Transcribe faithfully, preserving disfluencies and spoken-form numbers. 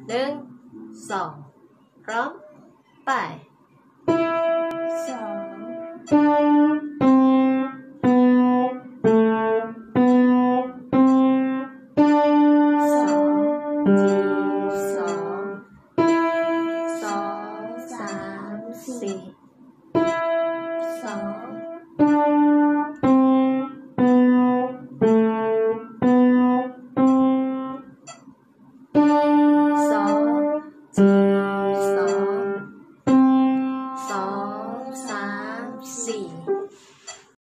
หนึ่งสองพร้อมไปสองสองสองสามสี่สอง